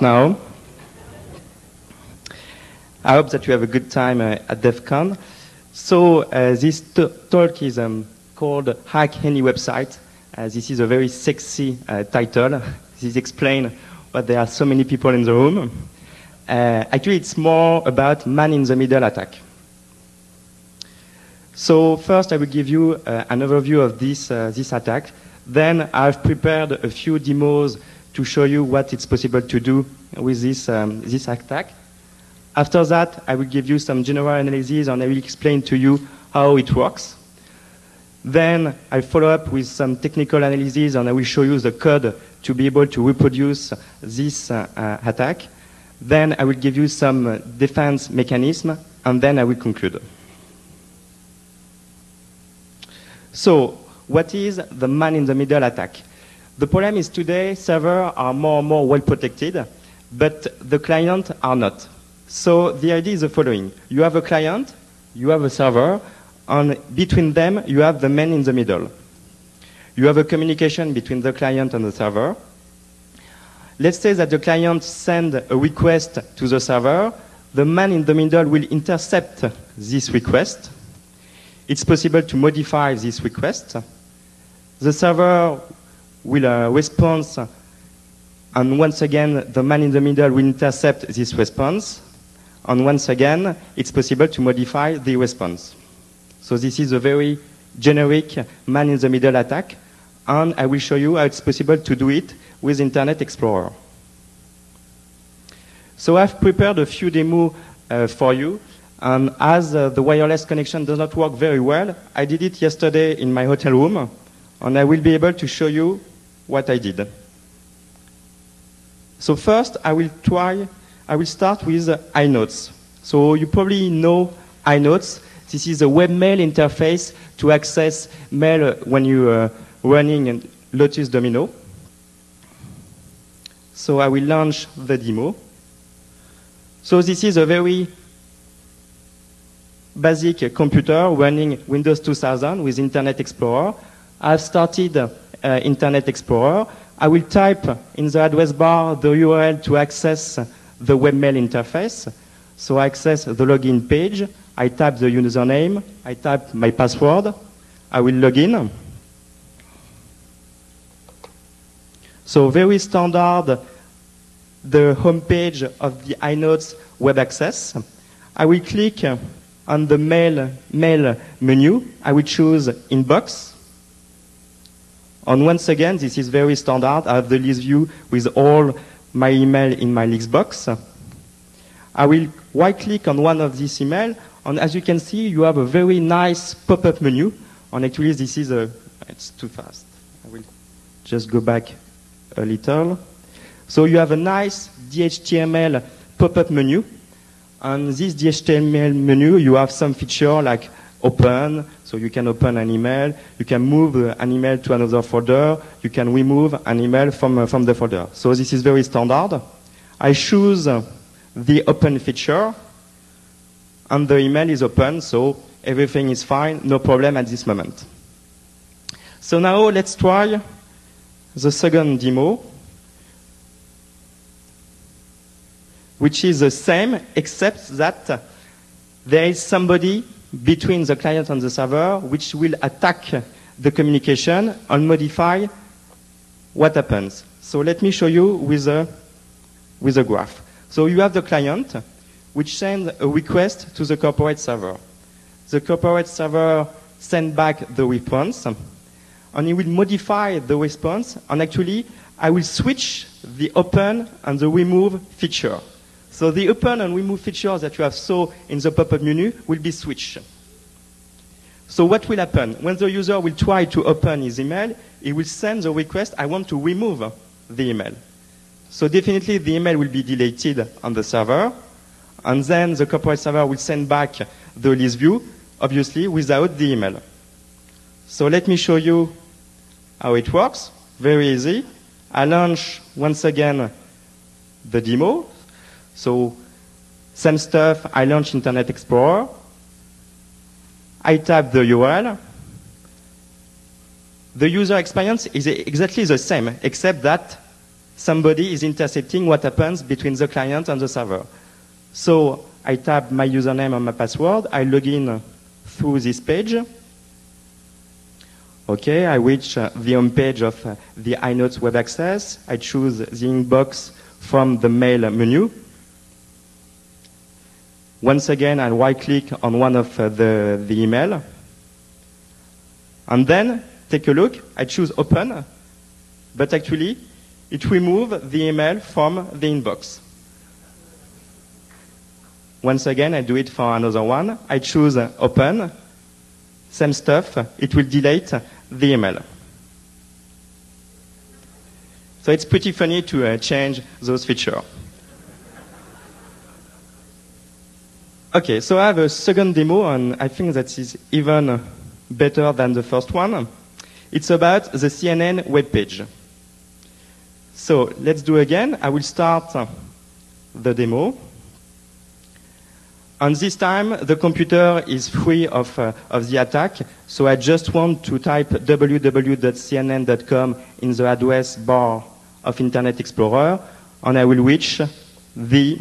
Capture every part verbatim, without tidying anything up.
now. I hope that you have a good time uh, at DEF CON. So uh, this t talk is um, called Hack Any Website. Uh, this is a very sexy uh, title. This explains why there are so many people in the room. Uh, actually, it's more about man-in-the-middle attack. So first, I will give you uh, an overview of this, uh, this attack. Then I've prepared a few demos to show you what it's possible to do with this, um, this attack. After that, I will give you some general analysis and I will explain to you how it works. Then I follow up with some technical analysis and I will show you the code to be able to reproduce this uh, uh, attack. Then I will give you some uh, defense mechanism and then I will conclude. So, what is the man-in-the-middle attack? The problem is today servers are more and more well protected, but the clients are not. So the idea is the following. You have a client, you have a server, and between them you have the man in the middle. You have a communication between the client and the server. Let's say that the client sends a request to the server. The man in the middle will intercept this request. It's possible to modify this request. The server will uh, respond, and once again, the man in the middle will intercept this response. And once again, it's possible to modify the response. So this is a very generic man in the middle attack, and I will show you how it's possible to do it with Internet Explorer. So I've prepared a few demos uh, for you, and as uh, the wireless connection does not work very well, I did it yesterday in my hotel room, and I will be able to show you what I did. So first, I will try, I will start with uh, iNotes. So you probably know iNotes. This is a webmail interface to access mail when you are running Lotus Domino. So I will launch the demo. So this is a very basic computer running Windows two thousand with Internet Explorer. I've started uh, Internet Explorer. I will type in the address bar the U R L to access the webmail interface. So I access the login page. I type the username. I type my password. I will log in. So very standard, the home page of the iNotes web access. I will click on the mail, mail menu. I will choose inbox. And once again, this is very standard. I have the list view with all my email in my list box. I will right-click on one of these emails, and as you can see, you have a very nice pop-up menu. And actually, this is a, it's too fast. I will just go back a little. So you have a nice D H T M L pop-up menu. And this D H T M L menu, you have some feature like open, so you can open an email, you can move an email to another folder, you can remove an email from, uh, from the folder. So this is very standard. I choose uh, the open feature, and the email is open, so everything is fine, no problem at this moment. So now let's try the second demo, which is the same, except that there is somebody between the client and the server which will attack the communication and modify what happens. So let me show you with a, with a graph. So you have the client which sends a request to the corporate server. The corporate server sends back the response, and it will modify the response, and actually I will switch the open and the remove feature. So the open and remove features that you have saw in the pop-up menu will be switched. So what will happen? When the user will try to open his email, he will send the request, I want to remove the email. So definitely the email will be deleted on the server, and then the corporate server will send back the list view, obviously without the email. So let me show you how it works. Very easy. I launch once again the demo. So same stuff, I launch Internet Explorer. I type the U R L. The user experience is exactly the same, except that somebody is intercepting what happens between the client and the server. So I type my username and my password. I log in through this page. Okay, I reach uh, the home page of uh, the iNotes web access. I choose the inbox from the mail menu. Once again, I right-click on one of uh, the, the email. And then, take a look. I choose open. But actually, it removes the email from the inbox. Once again, I do it for another one. I choose uh, open. Same stuff. It will delete the email. So it's pretty funny to uh, change those features. Okay, so I have a second demo, and I think that is even better than the first one. It's about the C N N web page. So let's do again. I will start the demo. And this time, the computer is free of, uh, of the attack, so I just want to type w w w dot c n n dot com in the address bar of Internet Explorer, and I will reach the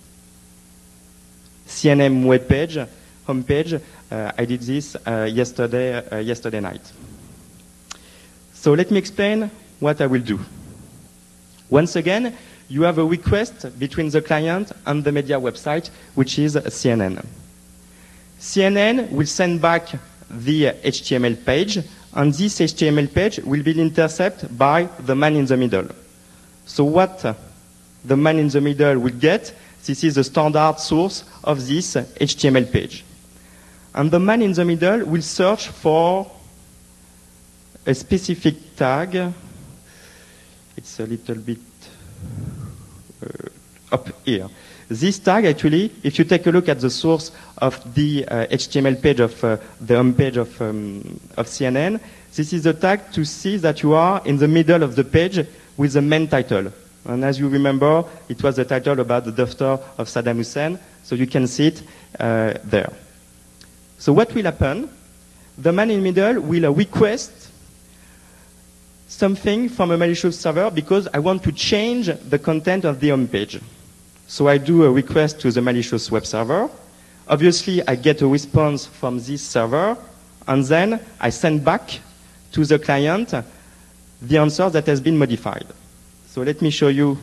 C N N web page, homepage. Uh, I did this uh, yesterday, uh, yesterday night. So let me explain what I will do. Once again, you have a request between the client and the media website, which is C N N. C N N will send back the H T M L page, and this H T M L page will be intercepted by the man in the middle. So what the man in the middle will get, this is the standard source of this H T M L page. And the man in the middle will search for a specific tag. It's a little bit uh, up here. This tag, actually, if you take a look at the source of the uh, H T M L page of uh, the home page of, um, of C N N, this is the tag to see that you are in the middle of the page with the main title. And as you remember, it was the title about the daughter of Saddam Hussein, so you can see it uh, there. So what will happen? The man in the middle will uh, request something from a malicious server because I want to change the content of the home page. So I do a request to the malicious web server. Obviously, I get a response from this server, and then I send back to the client the answer that has been modified. So let me show you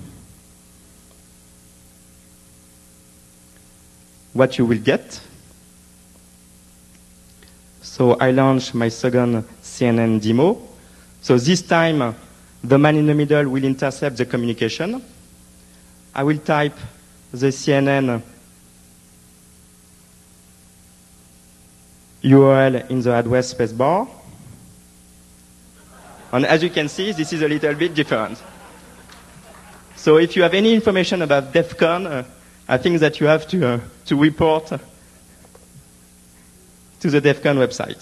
what you will get. So I launch my second C N N demo. So this time, the man in the middle will intercept the communication. I will type the C N N U R L in the address spacebar. And as you can see, this is a little bit different. So if you have any information about DEF CON, uh, I think that you have to, uh, to report to the DEF CON website.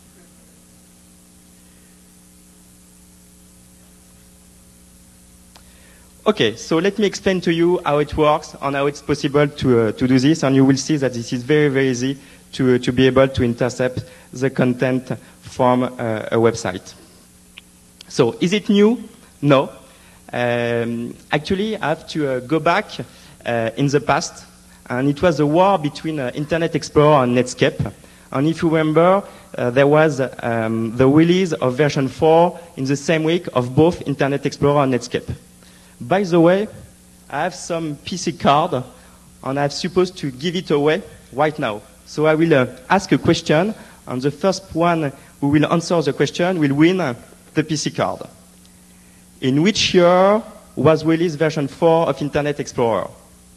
Okay, so let me explain to you how it works and how it's possible to, uh, to do this, and you will see that this is very, very easy to, uh, to be able to intercept the content from uh, a website. So, is it new? No. Um, actually, I have to uh, go back uh, in the past, and it was a war between uh, Internet Explorer and Netscape. And if you remember, uh, there was um, the release of version four in the same week of both Internet Explorer and Netscape. By the way, I have some P C card, and I'm supposed to give it away right now. So I will uh, ask a question, and the first one who will answer the question will win uh, the P C card. In which year was released version four of Internet Explorer?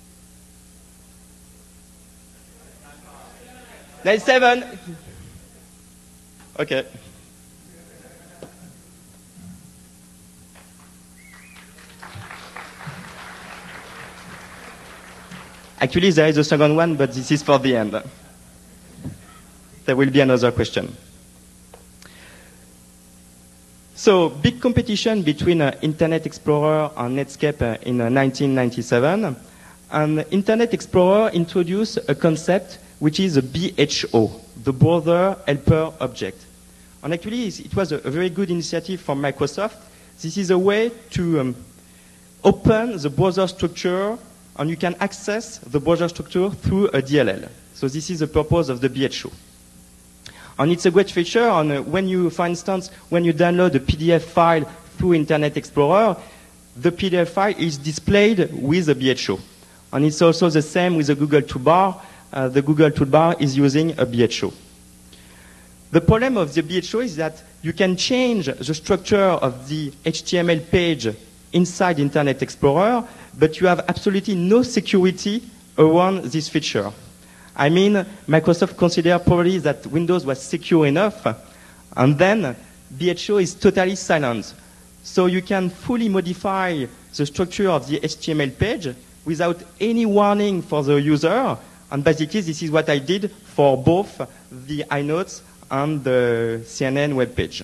ninety-seven. Okay. Actually, there is a second one, but this is for the end. There will be another question. So, big competition between uh, Internet Explorer and Netscape uh, in uh, nineteen ninety-seven. And Internet Explorer introduced a concept which is a B H O, the Browser Helper Object. And actually, it was a, a very good initiative from Microsoft. This is a way to, um, open the browser structure, and you can access the browser structure through a D L L. So this is the purpose of the B H O. And it's a great feature. And uh, when you, for instance, when you download a P D F file through Internet Explorer, the P D F file is displayed with a B H O. And it's also the same with the Google toolbar. Uh, the Google toolbar is using a B H O. The problem of the B H O is that you can change the structure of the H T M L page inside Internet Explorer, but you have absolutely no security around this feature. I mean, Microsoft considered probably that Windows was secure enough, and then B H O is totally silent. So you can fully modify the structure of the H T M L page without any warning for the user, and basically this is what I did for both the iNotes and the C N N web page.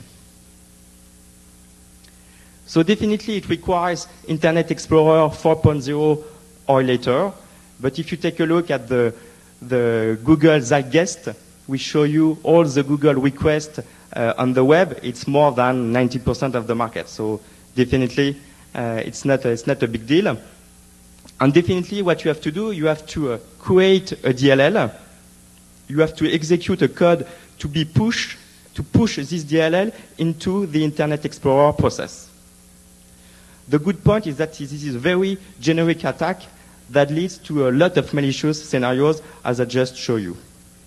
So definitely it requires Internet Explorer four point oh or later, but if you take a look at the the Google Zeitgeist, we show you all the Google requests uh, on the web. It's more than ninety percent of the market. So definitely, uh, it's not a, it's not a big deal. And definitely, what you have to do, you have to uh, create a D L L. You have to execute a code to be pushed to push this D L L into the Internet Explorer process. The good point is that this is a very generic attack that leads to a lot of malicious scenarios, as I just showed you.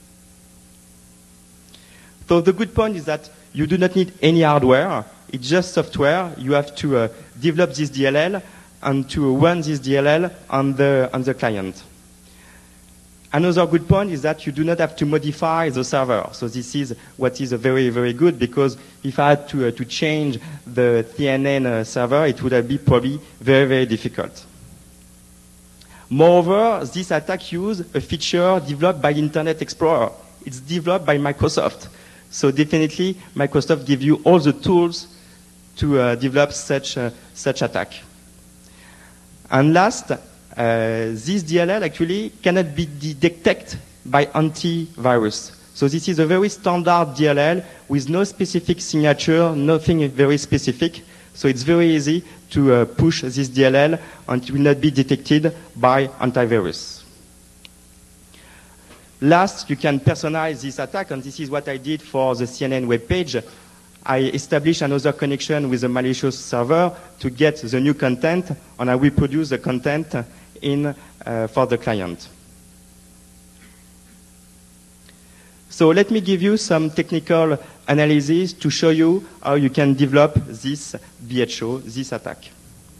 So the good point is that you do not need any hardware. It's just software. You have to uh, develop this D L L and to run this D L L on the, on the client. Another good point is that you do not have to modify the server. So this is what is very, very good, because if I had to, uh, to change the C N N uh, server, it would have been probably very, very difficult. Moreover, this attack uses a feature developed by Internet Explorer. It's developed by Microsoft. So definitely, Microsoft gives you all the tools to uh, develop such, uh, such attack. And last, uh, this D L L actually cannot be detected by antivirus. So this is a very standard D L L with no specific signature, nothing very specific. So it's very easy to uh, push this D L L and it will not be detected by antivirus. Last, you can personalize this attack, and this is what I did for the C N N web page. I established another connection with a malicious server to get the new content, and I reproduce the content in, uh, for the client. So let me give you some technical analysis to show you how you can develop this B H O, this attack.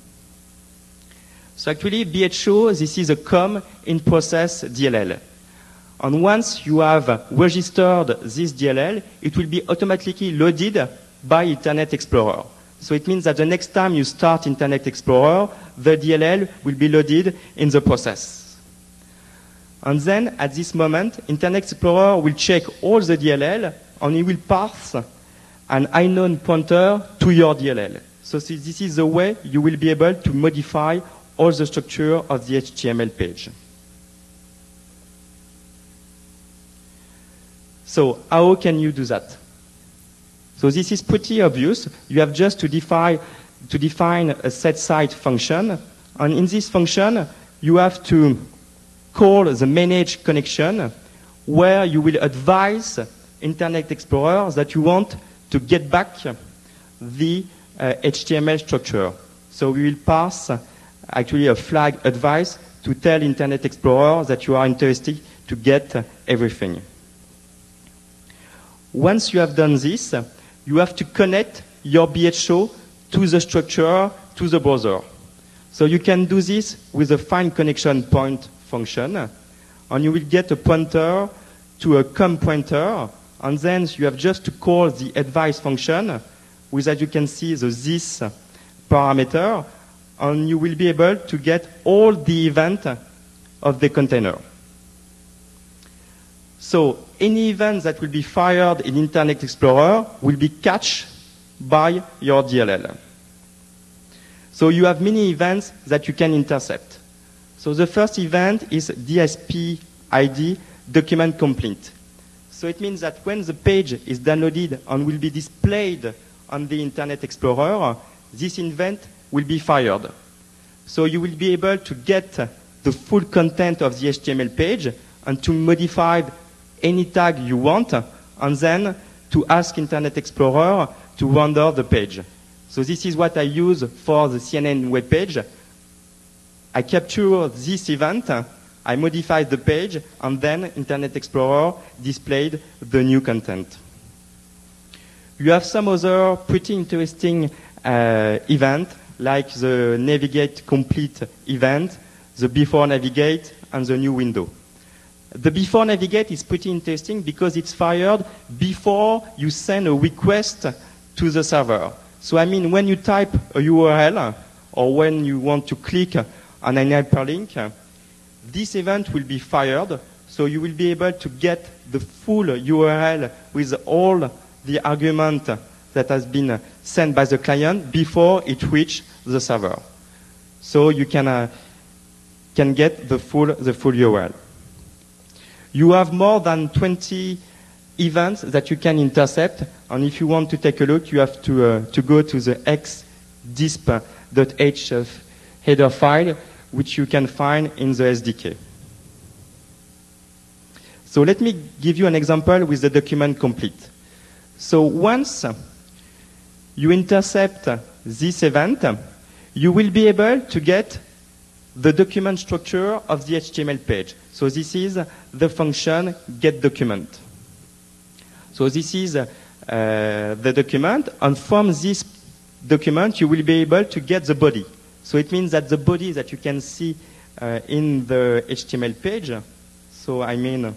So actually, B H O, this is a com in process D L L. And once you have registered this D L L, it will be automatically loaded by Internet Explorer. So it means that the next time you start Internet Explorer, the D L L will be loaded in the process. And then, at this moment, Internet Explorer will check all the D L L, and it will pass an unknown pointer to your D L L. So this is the way you will be able to modify all the structure of the H T M L page. So how can you do that? So this is pretty obvious. You have just to define, to define a setSite function, and in this function, you have to call the manage connection, where you will advise Internet Explorer that you want to get back the uh, H T M L structure. So we will pass uh, actually a flag advice to tell Internet Explorer that you are interested to get uh, everything. Once you have done this, uh, you have to connect your B H O to the structure, to the browser. So you can do this with a find connection point function, and you will get a pointer to a com pointer, and then you have just to call the advice function with, as you can see, the this parameter, and you will be able to get all the events of the container. So any event that will be fired in Internet Explorer will be cached by your D L L. So you have many events that you can intercept. So the first event is D S P I D document complete. So it means that when the page is downloaded and will be displayed on the Internet Explorer, this event will be fired. So you will be able to get the full content of the H T M L page and to modify any tag you want, and then to ask Internet Explorer to render the page. So this is what I use for the C N N web page. I capture this event, I modify the page, and then Internet Explorer displayed the new content. You have some other pretty interesting uh, event, like the Navigate Complete event, the Before Navigate, and the new window. The Before Navigate is pretty interesting because it's fired before you send a request to the server. So I mean, when you type a U R L, or when you want to click on an hyperlink, this event will be fired, so you will be able to get the full U R L with all the argument that has been sent by the client before it reaches the server. So you can, uh, can get the full, the full U R L. You have more than twenty events that you can intercept, and if you want to take a look, you have to, uh, to go to the xdisp.h header file, which you can find in the S D K. So let me give you an example with the document complete. So once you intercept this event, you will be able to get the document structure of the H T M L page. So this is the function getDocument. So this is uh, the document, and from this document you will be able to get the body. So it means that the body that you can see uh, in the H T M L page, so I mean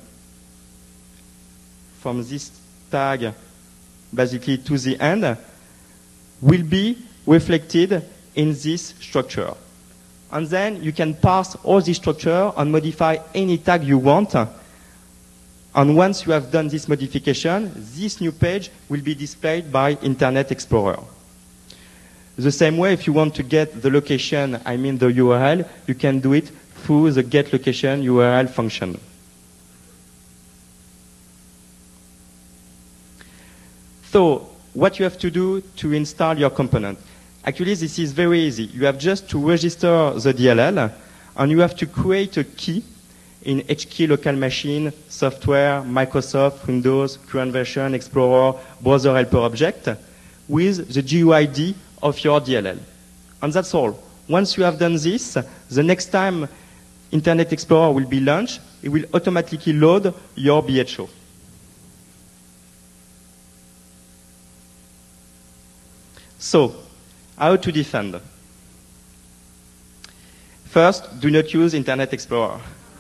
from this tag basically to the end, will be reflected in this structure. And then you can parse all this structure and modify any tag you want. And once you have done this modification, this new page will be displayed by Internet Explorer. The same way, if you want to get the location, I mean the U R L, you can do it through the getLocation U R L function. So, what you have to do to install your component? Actually, this is very easy. You have just to register the D L L, and you have to create a key in H key local machine, software, Microsoft, Windows, current version, Explorer, browser helper object, with the G U I D of your D L L. And that's all. Once you have done this, the next time Internet Explorer will be launched, it will automatically load your B H O. So, how to defend? First, do not use Internet Explorer.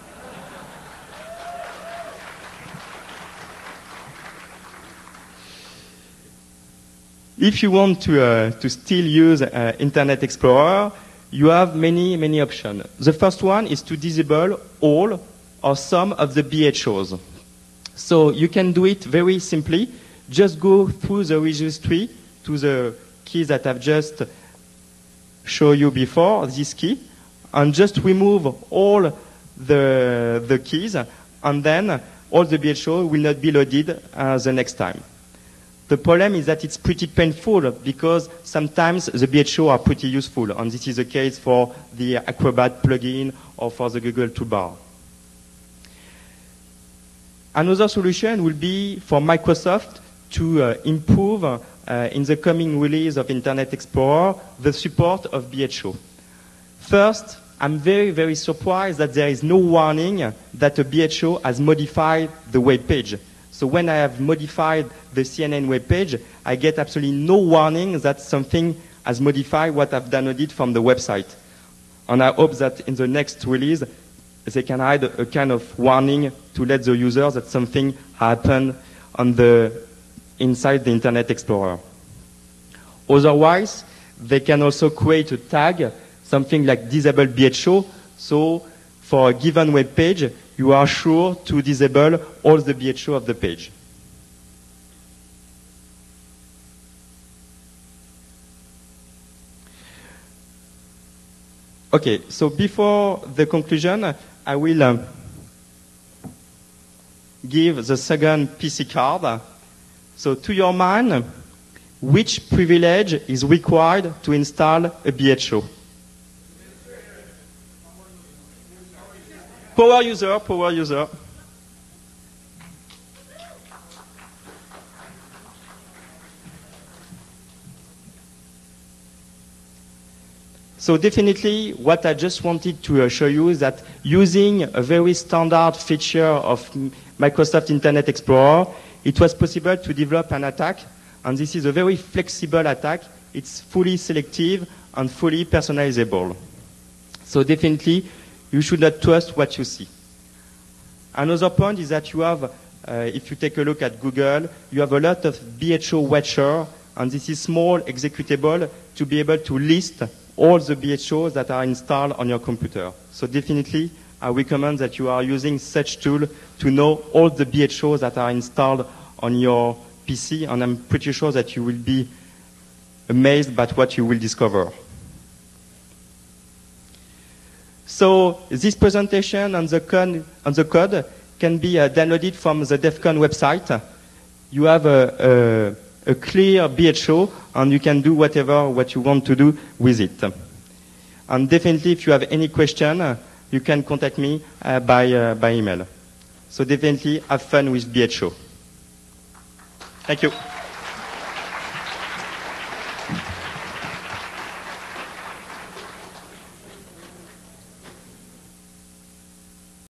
If you want to, uh, to still use uh, Internet Explorer, you have many, many options. The first one is to disable all or some of the B H Os. So you can do it very simply. Just go through the registry to the keys that I've just shown you before, this key, and just remove all the, the keys, and then all the B H O will not be loaded uh, the next time. The problem is that it's pretty painful because sometimes the B H O are pretty useful, and this is the case for the Acrobat plugin or for the Google toolbar. Another solution will be for Microsoft to uh, improve uh, in the coming release of Internet Explorer the support of B H O. First, I'm very, very surprised that there is no warning that a B H O has modified the web page. So when I have modified the C N N web page, I get absolutely no warning that something has modified what I've downloaded from the website. And I hope that in the next release, they can add a kind of warning to let the user that something happened on the, inside the Internet Explorer. Otherwise, they can also create a tag, something like disable B H O. So for a given web page, you are sure to disable all the B H O of the page. Okay, so before the conclusion, I will um, give the second P C card. So to your mind, which privilege is required to install a B H O? Power user, power user. So definitely what I just wanted to uh, show you is that using a very standard feature of Microsoft Internet Explorer, it was possible to develop an attack, and this is a very flexible attack. It's fully selective and fully personalizable. So definitely you should not trust what you see. Another point is that you have, uh, if you take a look at Google, you have a lot of B H O watcher, and this is small executable to be able to list all the B H Os that are installed on your computer. So definitely, I recommend that you are using such tool to know all the B H Os that are installed on your P C, and I'm pretty sure that you will be amazed by what you will discover. So this presentation and the, con and the code can be uh, downloaded from the DEF CON website. You have a, a, a clear B H O, and you can do whatever what you want to do with it. And definitely, if you have any question, uh, you can contact me uh, by, uh, by email. So definitely have fun with B H O. Thank you.